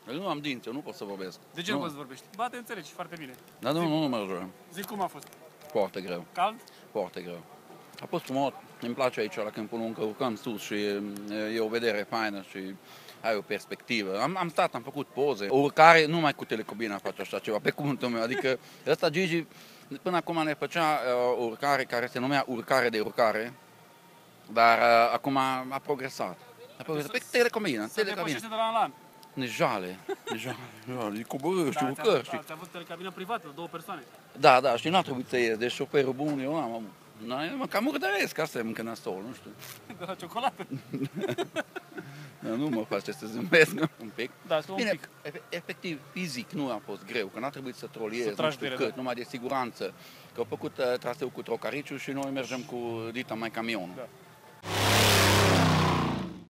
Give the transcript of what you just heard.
Eu nu am dinți, eu nu pot să vorbesc. De ce nu poți să vorbești? Ba, te înțelegi foarte bine. Dar nu mă joc. Zic cum a fost. Foarte greu. Cald? Foarte greu. A fost frumos, îmi place aici la Câmpul Lung, că urcăm sus și e o vedere faină și ai o perspectivă. Am stat, am făcut poze. O urcare, numai cu telecabina face așa ceva, pe cuvântul meu. Adică ăsta Gigi până acum ne făcea o urcare care se numea urcare de urcare, dar acum a progresat. A progresat pe telecabina. Se depășește de la an la an. Ne jale, e coborâ, știi, urcări, știi. Ați avut telecabină privată, 2 persoane. Da, și n-a trebuit să ies, deci șoferul bun, eu n-am avut. Mă cam murdăresc, asta e încă nasol, nu știu. De la ciocolată. Nu mă face să zâmbesc un pic. Da, un Bine, pic. efectiv, fizic nu a fost greu, că n-a trebuit să troliez, Să nu știu tragi cât, da. numai de siguranță. Că au făcut traseu cu Trocariciu și noi mergem cu Dita mai camionul. Da.